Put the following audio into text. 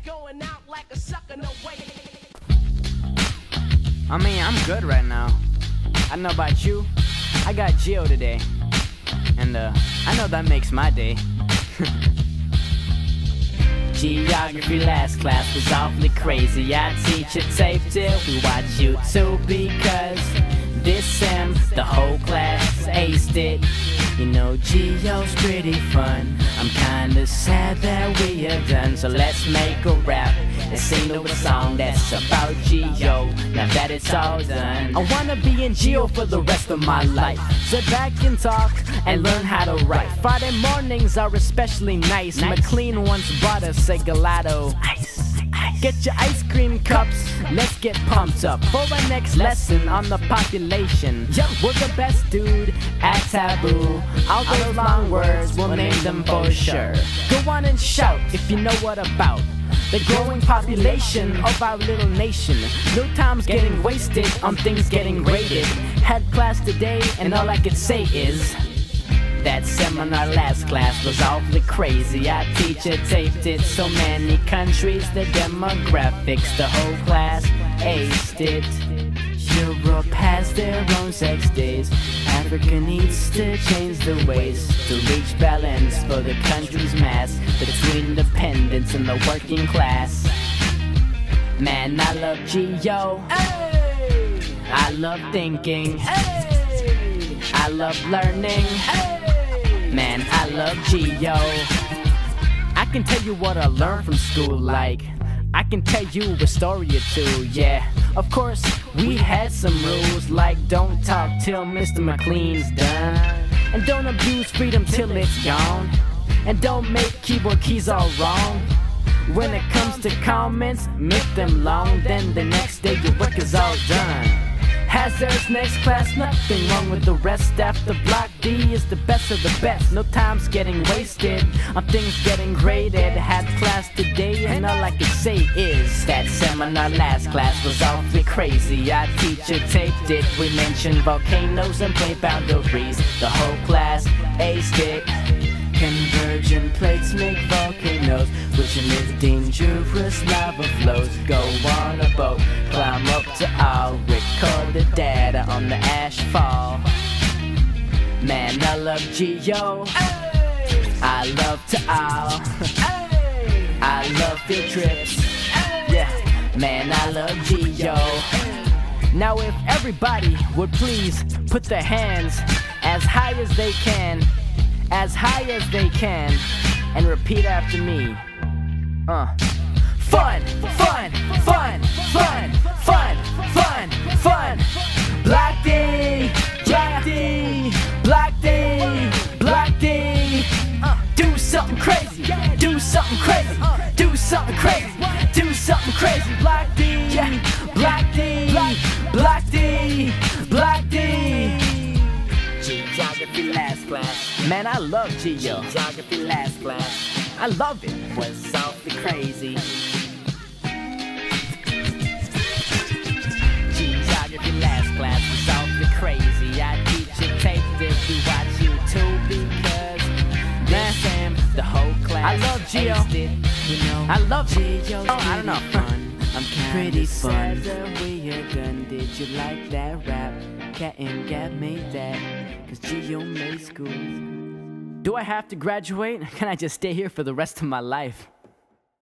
going out like a sucker, no way. I mean, I'm good right now. I don't know about you. I got Geo today. And I know that makes my day. Geography last class was awfully crazy. I teach a tape till we watch YouTube because this sem the whole class aced it. You know, Geo's pretty fun. I'm kinda sad that we are done, so let's make a rap. Let's sing a song that's about Geo, now that it's all done. I wanna be in Geo for the rest of my life. Sit back and talk and learn how to write. Friday mornings are especially nice. McLean once bought us a gelato. Get your ice cream cups, let's get pumped up for our next lesson on the population. We're the best dude at Taboo. All those long words, we'll name them for sure. Go on and shout if you know what about the growing population of our little nation. No time's getting wasted on things getting graded. Had class today and all I could say is that seminar last class was awfully crazy. Our teacher taped it so many countries, the demographics, the whole class aced it. Europe has their own sex days. Africa needs to change the ways to reach balance for the country's mass between dependents and the working class. Man, I love Geo. Hey! I love thinking. Hey! I love learning. Hey! Man, I love Geo. I can tell you what I learned from school, like I can tell you a story or two, yeah. Of course, we had some rules, like don't talk till Mr. McLean's done, and don't abuse freedom till it's gone, and don't make keyboard keys all wrong. When it comes to comments, make them long, then the next day your work is all done. Hazards next class, nothing wrong with the rest. After block D is the best of the best. No time's getting wasted on things getting graded. Had class today and all I can say is that seminar last class was awfully crazy. Our teacher taped it. We mentioned volcanoes and play boundaries. The whole class aced it. Convergent plates make volcanoes, which emit dangerous lava flows. Go on a boat, climb up to all, record the data on the ash fall. Man, I love Geo. Hey! I love to all. Hey! I love field trips. Hey! Yeah, man, I love Geo. Now if everybody would please put their hands as high as they can, as high as they can, and repeat after me. Fun, fun, fun, fun, fun, fun, fun. Black D, Black D, Black D, Black D. Do something crazy, do something crazy, do something crazy, do something crazy. Black D, Black D, Black D, Black D. Geography last class. Man, I love Geo. Geography last class. I love it. Was awfully crazy. Geography last class was awfully crazy. I teach a tape that we watch YouTube because last time the whole class I love Geo. You know, I love Geo. Oh, I don't know. I'm pretty fun. We are done. Did you like that rap? Cat and Gab made that, cause Geo made school. Do I have to graduate? Can I just stay here for the rest of my life?